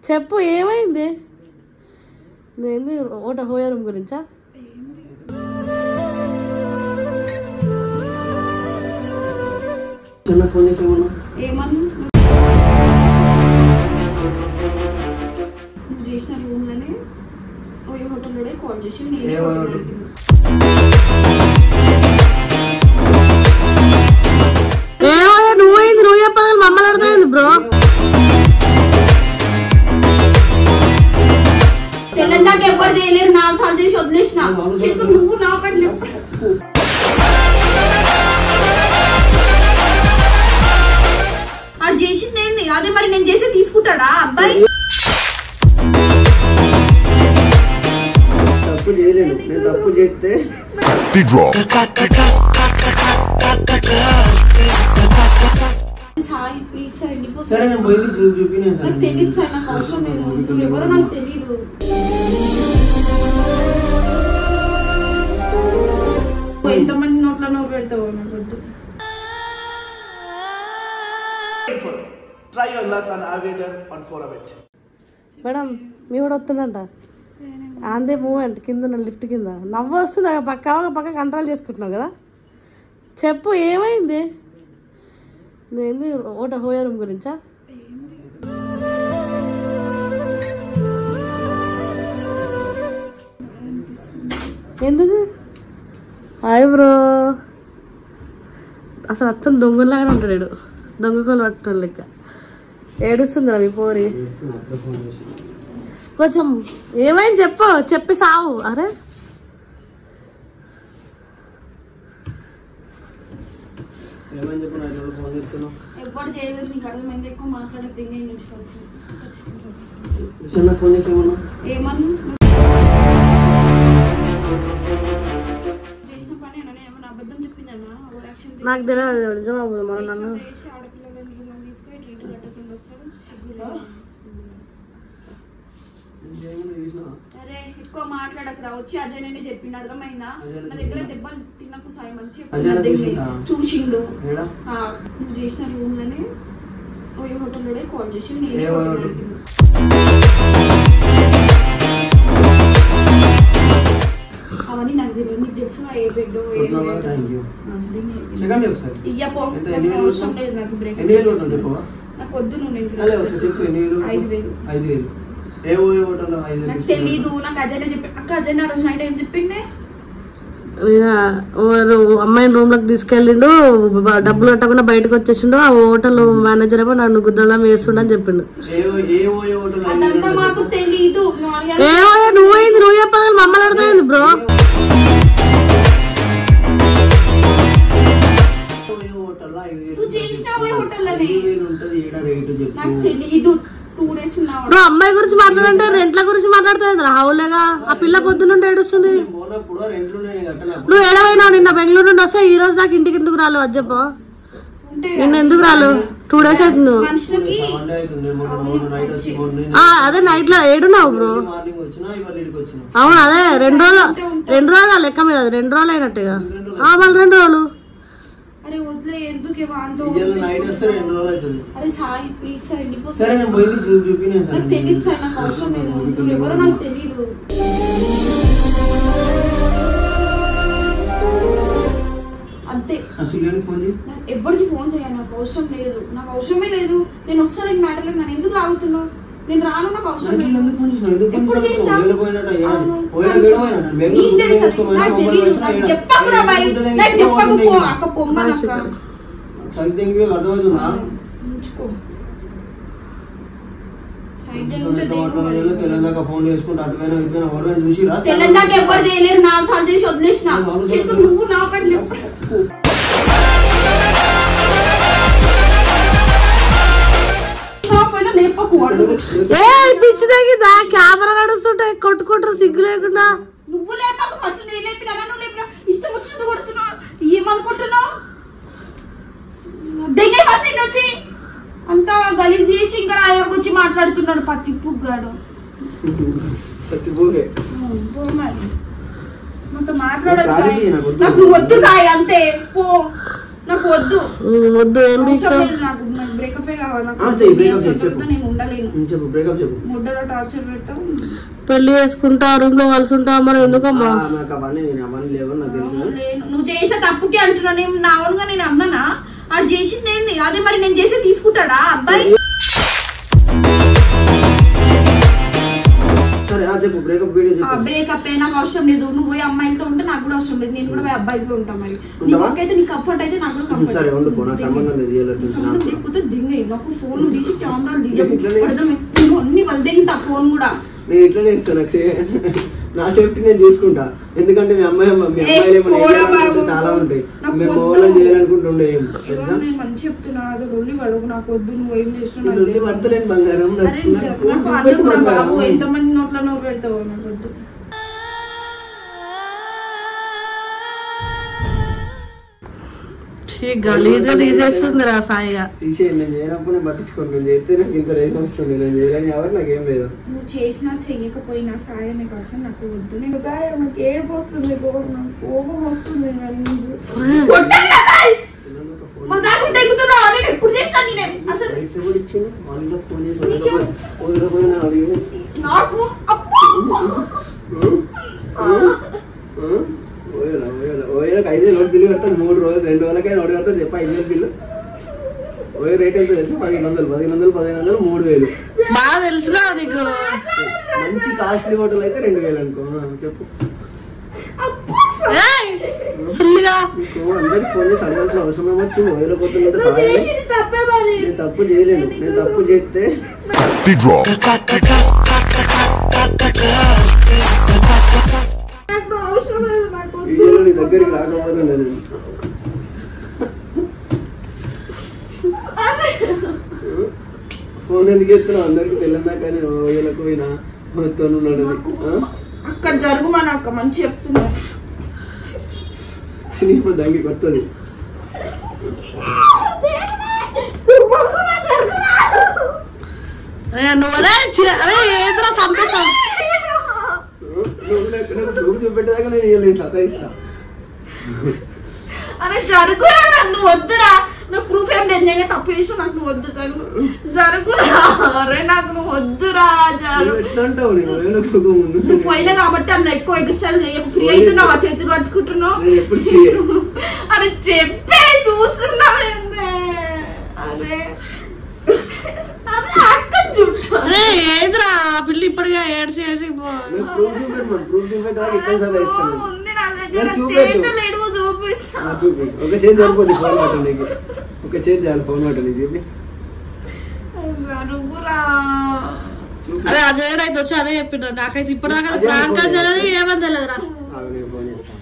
చెప్పు ఏమైంది? నేను ఓట హోయా రూమ్ గురించా? ఫోన్ చేసేమన్నా ఏమన్నా నువ్వు చేసిన రూమ్లోనే ఓయో హోటల్లోనే కాల్ చేసి నువ్వేంది నువ్వు చెప్పాలి మమ్మల్ని అడుగుతుంది బ్రో. తెలంగాణ ఎవరు చేయలేరు 4 సార్లు చేసి వదిలేసిన చెప్పు నువ్వు నా పడలేవు. అది చేసింది ఏంది? అదే మరి నేను చేసే తీసుకుంటాడా అబ్బాయి? తప్పు చేయలేను, నేను తప్పు చేస్తే సాయి ప్లీజ్ సార్ సరే నేను పోయి చూపినా సార్. నాకు తెలియదు సార్, నాకు అవసరం లేదు, నువ్వు ఎవరో నాకు తెలీదు. ఎంతమంది నోట్ల నోరు పెడతావు నాకు వద్దు. Try your luck on Aviator on 4-bit. Madam మీ కూడా వస్తుందంట. అందే మూమెంట్ కింద లిఫ్ట్ కింద నవ్వు వస్తుంది. పక్క కంట్రోల్ చేసుకుంటున్నావు కదా. చెప్పు ఏమైంది? నేను ఓట హోయా రూమ్ గురించా? ఎందుకు? Hi bro. అసలు అచ్చం దొంగలాగానే ఉంటాడు. దొంగకోలు పట్టడం లెక్క ఏడుస్తుంది రవి పోరి. కొంచెం ఏమైంది చెప్పి సావు. అరే ఎప్పుడు చేయలేదు, నీకు అర్థమైంది. ఎక్కువ మాట్లాడద్దు నుంచి ఫస్ట్. ఫోన్ చేసేమన్నా ఏమన్నా చేసిన పని ఏమన్నా అబద్ధం చెప్పిందన్నా? నాకు తెలియదు నిజమా మనం నన్ను అరే ఎక్కువ మాట్లాడకరా. వచ్చి అజయ్ నేను చెప్పిండు, అర్థమైందా? నా దగ్గర దెబ్బలు తిన్నకు సాయి మంచి చూసిండు. నువ్వు చేసిన రూమ్ లోనే ఓయో హోటల్లోనే కాల్ చేసి అవన్నీ నాకు తెలియదు. నీకు తెలుసు ఏ బెడ్ అవసరం లేదు నాకు. బ్రేక్ నాకు వద్దు. నువ్వు 5,000 నాకు తెలీదు. నాకు అజయ్ చెప్పి అక్క అజయ్ నా రోజు నైట్ ఏం చెప్పిండే? అమ్మాయిని రూమ్ లోకి తీసుకెళ్ళిండు, డబ్బులు కట్టకుండా బయటకు వచ్చేసిండు. ఆ హోటల్ మేనేజర్ ఏమో నన్ను గుద్దలం వేస్తుండ అని చెప్పిండు. అదంతా మాకు తెలీదు. నువ్వేంది నువ్వు చెప్పాలి మమ్మల్ని అడుగుతుంది బ్రో. నువ్వు చేసిన హోటల్లోనే నాకు తెలీదు. 2 days బ్రో అమ్మాయి గురించి మాట్లాడంటే రెంట్ల గురించి మాట్లాడుతుంది రావులేగా. ఆ పిల్ల పొద్దునుండి ఏడుస్తుంది. నువ్వు ఏడవైనావు నిన్న బెంగళూరు నుండి వస్తే ఈ రోజు దాకా ఇంటికి ఎందుకు రాలు? అది చెప్పు. నిన్న ఎందుకు రాలు? 2 days అవుతుంది. అదే నైట్ లో ఏడున్నావు బ్రో. అవును అదే 2 రోజులు ఆ లెక్క మీద. 2 రోజులు అయినట్టుగా. మళ్ళీ 2 రోజులు. అరే వదిలే ఎందుకు సరే నేను పోయి చూపినా సార్. నాకు తెలియదు సార్, నాకు అవసరం లేదు, నువ్వు ఎవరో నాకు తెలీదు. అంతే. ఎవరికి ఫోన్ చేయాలి? నాకు అవసరం లేదు, నాకు అవసరమే లేదు. నేను వస్తాను మ్యాటర్. నన్ను ఎందుకు లాగుతున్నావు? నేను రాను, నాకు అవసరం లేదు. ఎప్పుడు చేసినా చెప్పకురా బాయ్, నాకు చెప్పకు. అక్క పొమ్మ తెలంగాణ ఎవరు చేయలేరు. 4 సార్లు చేసి వదిలేసిన చెప్పు నువ్వు నా పడలేవు. పిచ్చి తగ్గిందా? కెమెరా నడుస్తుంటే కొట్టుకుంటారు సిగ్గు లేకుండా. నువ్వు లేపాకు ఫస్ట్. నేను లేపినా? నువ్వు లేపినా? ఇష్టం వచ్చినట్టు కొడుతున్నావు. ఏమనుకుంటున్నావు? దగ్గర ఫస్ట్ వచ్చి అంతా గలీజ్ చేసి ఇంకా రాయకు వచ్చి మాట్లాడుతున్నాడు పత్తి పుగ్గాడు. మాట్లాడదు నాకు. నువ్వు వద్దు సాయి అంతే పో. నాకు వద్దు వద్దు. ఏం అవసరం లేదు నాకు బ్రేకప్ కావాలి నాకు నేను ఉండలేను ముడ్డలో టార్చర్ పెడతావు పెళ్లి చేసుకుంటా రూమ్ లో కలిసి ఉంటా మరి ఎందుకమ్మా నువ్వు చేసే తప్పుకి అంటున్నా నేను నా అవునుగా నేను అన్నానా అది చేసింది ఏంది అదే మరి నేను చేసే తీసుకుంటాడా అబ్బాయి బ్రేకప్ నాకు అవసరం లేదు నువ్వు పోయి అమ్మాయిలతో ఉంటే నాకు కూడా అవసరం లేదు నేను కూడా పోయి అబ్బాయిలతో ఉంటా మరి నీకైతే నీకు కంఫర్ట్ అయితే నాకు లేకపోతే దింగ నాకు ఫోన్ తీసి కెమెరాలు దిగ అన్ని వాళ్ళు దిగుతా ఫోన్ కూడా నేను ఇట్లనే ఇస్తాను నా సేఫ్టీ నేను చూసుకుంటా ఎందుకంటే మీ అమ్మాయిలు చాలా ఉంటాయి మేము ఓవర్ చేయాలనుకుంటుండే మంచి చెప్తున్నా అది రొల్లి పడకు నాకు వద్దు నువ్వు ఏం చేస్తున్నావు రొల్లి పడతలేను బంగారం ఎంతమంది నోట్లో నోరు పెడతావు నాకు వద్దు గలీజ్గా తీసేస్తుంది రా సాయిగా తీసేయండి నేను చేయనప్పుడు నేను పట్టించుకోండి నేను చేస్తే నాకు ఇంత రేషన్ వస్తుంది నేను చేయాలని ఎవరు నాకేం లేదు నువ్వు చేసినా చెయ్యకపోయినా సాయి అనే కోసం నాకు వద్దు నేను నాకు ఏడుపు వస్తుంది కోపం వస్తుంది ఎప్పుడు చేస్తాను నాకు ఓయలకు 5,000 బిల్లు కడతాను 3 రోజులు 2 రోజులకే నోటు కడతాను చెప్ప 5,000 బిల్లు ఓయో రేట్ ఎంత తెలుసు 1,500 3,000 బాగా తెలుసునా నీకు మంచి కాస్ట్లీ హోటల్ అయితే 2,000 అనుకో చెప్పు అందరికి ఫోన్ చేసి అడగాల్సిన అవసరం ఏమొచ్చింది ఓయలో పోతుందంటే సాయం నేను తప్పు చేయలేను నేను తప్పు చేస్తే నీ దగ్గరికి రాకపోతే నేను ఫోన్ ఎందుకు ఎత్తున్నావు అందరికి తెలియదాకా నేను ఓయలకు పోయినా ఉన్నాడు అక్క జరుగుమని అక్క మంచి చెప్తున్నా సినిమా దానికి కొత్తది సంతోషం ప్రూఫ్ చూపెట్టేదాకా నేను సతాయిస్తా అరే జరుగురా నువ్వు వద్దురా నాకు ప్రూఫ్ ఏం లేదు నేనే తప్పు చేసిన నాకు నువ్వు వద్దు జరుగురా అరే నాకు నువ్వు వద్దురా ఎట్లా అంటావు నువ్వు పోయినా కాబట్టి అన్న ఎక్కువ ఎక్స్ట్రా చేయకు ఫ్రీ అవుతున్నావా చేతులు పట్టుకుంటున్నావు అరే చెప్పే చూస్తున్నావు అరే అరే ఏదిరా పిల్లి ఇప్పటిగా ఏడ్చి ఒక చేతి సరిపోతుంది ఫోన్ మాట్లాడడానికి ఒక చేతి చాలు ఫోన్ మాట్లాడి చెప్పి అదే అజయ్ అయితే వచ్చి అదే చెప్పిండ్రు నాకైతే ఇప్పటిదాకా ప్రాంక్ అని తెలియదు ఏమని తెలియదురా ఫోన్ చేస్తాను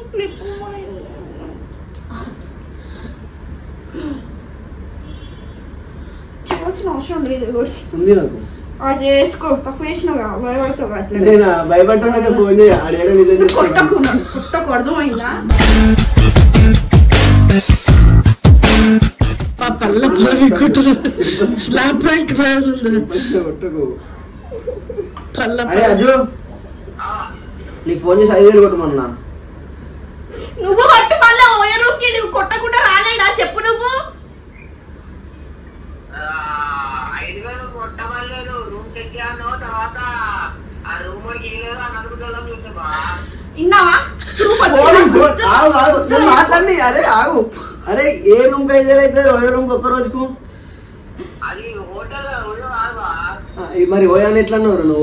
చేయాల్సిన అవసరం లేదు ఉంది నాకు చేసుకో తప్పు చేసినావు భయపడతావు అట్లా నేను భయపడ్డా ఫోన్ చేయ కొట్టకు అర్థమైందా అరే అజు నీకు ఫోన్ చేసి 5,000 కొట్టమన్నా నువ్వు కొట్టు మళ్ళీ ఓయరుకి నువ్వు కొట్టకుండా రాలేడా చెప్పు నువ్వు అరే ఆగు అరే ఏ రూమ్ కి 5,000 అయితే ఓయో రూమ్ ఒక్క రోజుకు మరి ఓయాని ఎట్లా అన్నారు నువ్వు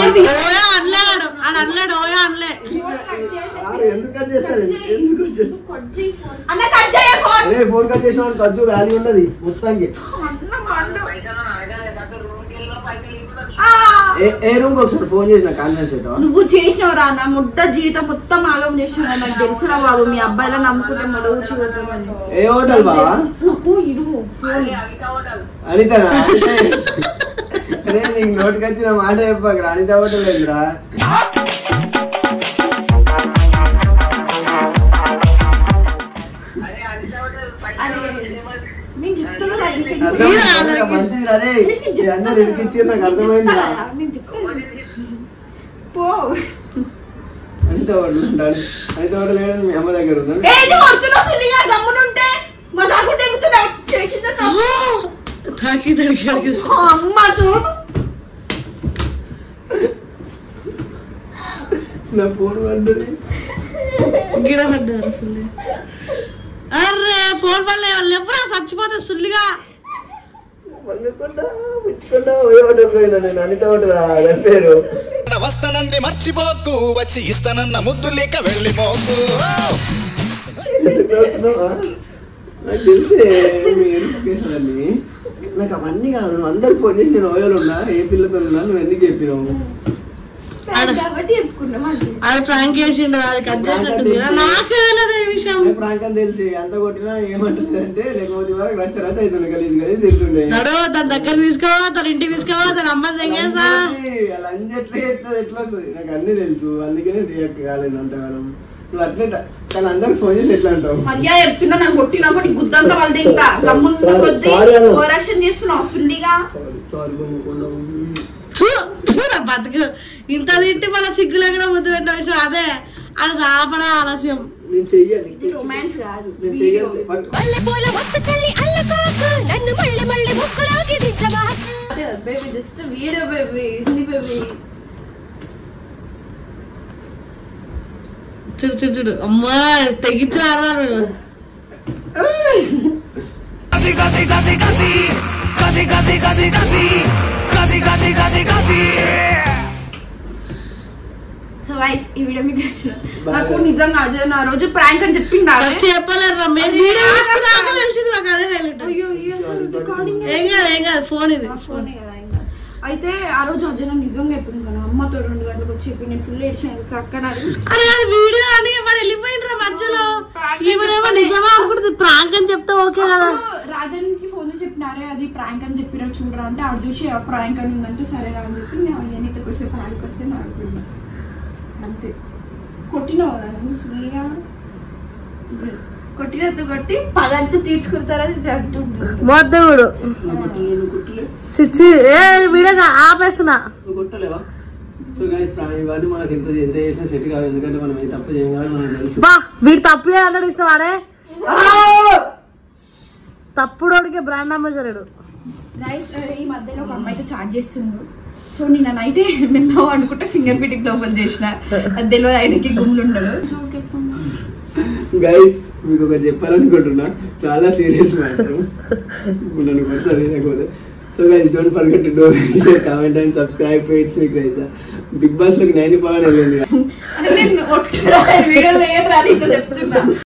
ఎందుకు కట్ చేస్తారు అరే ఫోన్ కట్ చేసిన ఖర్చు వాల్యూ ఉన్నది మొత్తానికి ఏ రూమ్ ఒకసారి ఫోన్ చేసిన కాన్ఫరెన్స్ నువ్వు చేసినావు రా నా ముద్ద జీవితం మొత్తం ఆగం చేసినావు నాకు తెలుసురా బాబు మీ అబ్బాయిలో నమ్ముకుంటే మరో ఏ హోటల్ బావా అనితనా అరే నీకు నోటికి వచ్చిన మాట చెప్పక అనిత హోటల్ లేదురా మంచిది అరే అందరు ఇరికిచ్చి నాకు అర్థమైంది అనిత హోటల్ అనిత హోటల్ మీ అమ్మ దగ్గర ఉందా మజాకు తెగుతున్నా చేసిందా తాకి తడికి అమ్మతో నా ఫోన్ పడ్డది గిడ పడ్డారు సుల్లి. అర్రే ఫోన్ వల్ల ఎవరా చచ్చిపోతే సుల్లిగా పుచ్చుకుండా పోయేవాడు నేను అనిత ఒకటి పేరు వస్తానంది మర్చిపోకు వచ్చి ఇస్తానన్న ముద్దు లేక వెళ్ళిపోకు నాకు తెలిసే మీరు నాకు అవన్నీ కాదు నువ్వు అందరికి ఫోన్ చేసి నేను ఓయోలు ఉన్నా ఏ పిల్లతో ఉన్నా నువ్వు ఎందుకు చెప్పినావు కాబట్టి చెప్పుకున్నాం అంటే అది ప్రాంక్ చేసిండు అది కట్ చేసినట్టుంది కదా నాకే తెలియదు ఈ విషయం ప్రాంక్ అని తెలిసి అంత కొట్టినా ఏమంటుంది అంటే లేకపోతే వరకు రచ్చ రచ్చ అవుతుండే కలిసి కలిసి తిరుగుతుండే నడు తన దగ్గర తీసుకోవా తన ఇంటికి తీసుకోవా తన అమ్మ తెగేసా అలా అని ఎట్లా చేస్తుంది ఎట్లా వస్తుంది నాకు అన్ని తెలుసు అందుకనే రియాక్ట్ కాలేదు అంతగానం నువ్వు అట్లే కానీ అందరికి ఫోన్ చేసి ఎట్లా అంటావు మర్యాద చెప్తున్నా నాకు కొట్టినా కూడా గుద్దంతా వాళ్ళది ఇంకా గమ్మున్న కొద్ది ఓవరాక్షన్ చేస్తున్నావు సుల్లిగా బతుకు ఇంత తిట్టి మళ్ళీ సిగ్గు లేకుండా ముద్దు పెట్టిన విషయం అదే అది చాపడ ఆలస్యం నేను చెయ్యాలి రొమాన్స్ కాదు నేను చెయ్యాలి baby just video baby Hindi baby చూడు చూడు చూడు అమ్మా తెగించిన ఆడదాను సో గైస్ ఈ వీడియో మీకు నచ్చిన నాకు నిజంగా అజయ్ ఆ రోజు ప్రాంక్ అని చెప్పిండు ఫస్ట్ చెప్పలేరు వీడియో తెలిసింది మాకు అదే హైలైట్ ఏం కాదు ఏం కాదు ఫోన్ ఇది ఫోనే కదా ఇంకా అయితే ఆ రోజు అజయ్ నిజంగా చెప్పింది కదా అమ్మతో 2 గంటలకు వచ్చి చెప్పి నేను ఫుల్ ఏడ్చాను అక్కడ అరే అది వీడియో అని వాడు వెళ్ళిపోయిండ్రా మధ్యలో ఈమెనేమో నిజమా అనుకుంటుంది ప్రాంక్ అని చెప్తే ఓకే కదా రాజన్ కి ఫోన్ చెప్పినారే అది ప్రాంక్ అని చెప్పినా చూడరా అంటే ఆడు చూసి ప్రాంక్ అని ఉందంటే సరే రా అని చెప్పి నేను నీతో కొద్దిసేపు ఆడుకొచ్చి ఆడుకున్నా అంతే కొట్టినావు కదా సుల్లిగా కొట్టినట్టు కొట్టి పగంతా తీర్చుకుంటారని చెప్తుంటాడు మొద్దవుడు చిచ్చి ఏ వీడియో ఆపేస్తున్నా నువ్వు కొట్టలేవా సో గైస్ ఇవన్నీ మనకి ఎంత ఎంత చేసినా సెట్ కాదు ఎందుకంటే మనం ఏ తప్పు చేయం కాబట్టి మనకు తెలుసు బా వీడు తప్పు చేయాలని ఇష్టం వాడే తప్పుడోడికి బ్రాండ్ అంబాసిడర్ గైస్ ఈ మధ్యలో ఒక అమ్మాయితో చాట్ చేస్తుండ్రు సో నిన్న నైట్ నిన్న అనుకుంటే ఫింగర్ ప్రింటింగ్ ఓపెన్ చేసిన అది తెలియదు ఆయనకి గుమ్ములు ఉండడు గైస్ మీకు ఒకటి చెప్పాలనుకుంటున్నా చాలా సీరియస్ మ్యాటర్ నన్ను కొడుతుంది లేకపోతే so guys don't forget to do comment and subscribe to it's మీ క్రేజ్ బిగ్ బాస్ లోకి 90 పవన్ వెళ్ళండి నేను వీడియో చెప్తున్నా